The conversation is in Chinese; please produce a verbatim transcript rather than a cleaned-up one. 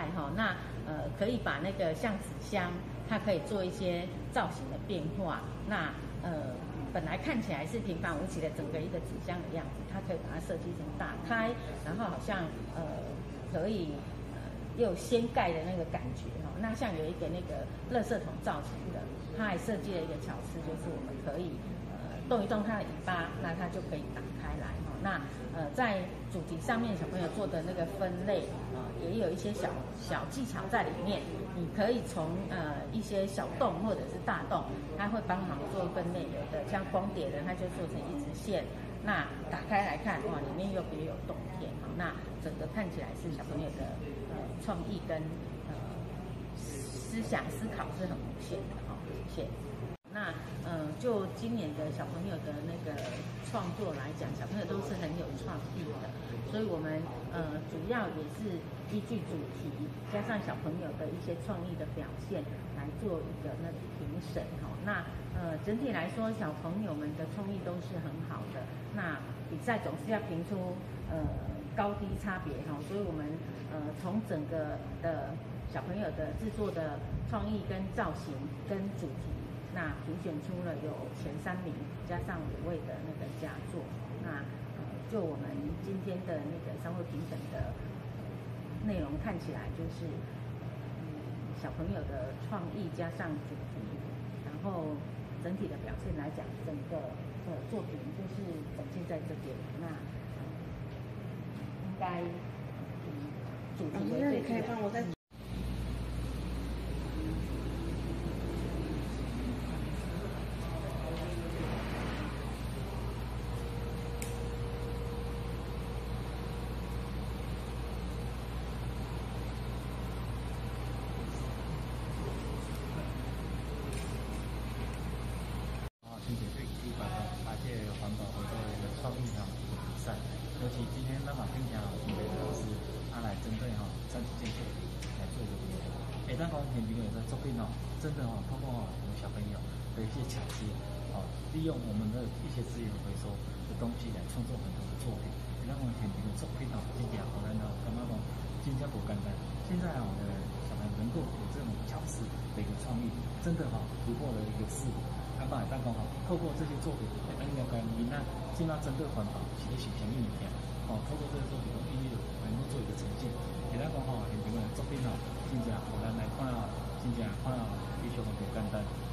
哈，那呃可以把那个像纸箱，它可以做一些造型的变化。那呃本来看起来是平凡无奇的整个一个纸箱的样子，它可以把它设计成打开，然后好像呃可以呃又掀盖的那个感觉哈。那像有一个那个垃圾桶造型的，它还设计了一个巧思，就是我们可以呃动一动它的尾巴，那它就可以打开来哈。那呃在主题上面小朋友做的那个分类啊、呃，也有一些小小技巧在里面。你可以从呃一些小洞或者是大洞，它会帮忙做分类。有的像光碟的，它就做成一直线。那打开来看，哇，里面又别有洞天哈。那整个看起来是小朋友的呃创意跟呃思想思考是很无限的哈。谢谢。那呃，就今年的小朋友的那个创作来讲，小朋友都是很有创意的，所以我们呃主要也是依据主题，加上小朋友的一些创意的表现来做一个那个评审哈。那呃整体来说，小朋友们的创意都是很好的。那比赛总是要评出呃高低差别哈，所以我们呃从整个的小朋友的制作的创意跟造型跟主题。那评选出了有前三名，加上五位的那个佳作。那呃，就我们今天的那个商会评审的内容看起来，就是嗯小朋友的创意加上主题，然后整体的表现来讲，整个的作品就是展现在这边。那呃应该以主题为最重要。 并且对举办八届环保合作的创意哈比赛，尤其今天咱嘛并且哈，今天老师他来针对哈三级建设来做一个评选。哎，咱讲现场有的作品哦，真的哦，通过哦我们小朋友的一些巧思，哦，利用我们的一些资源回收的东西来创作很多的作品。咱讲现场的作品哦，真正好难哦，感觉讲真正不简单。现在啊，我的小朋友能够有这种巧思的一个创意，真的哈突破了一个视野。啊，嘛会当讲吼，透过这些作品，会当了解囡仔怎样针对环保是咧想啥物物件，哦，透过这个作品，一一能够做一个呈现。会当讲吼，现场的作品哦，真正互咱来看啊，真正看啊，非常的简单。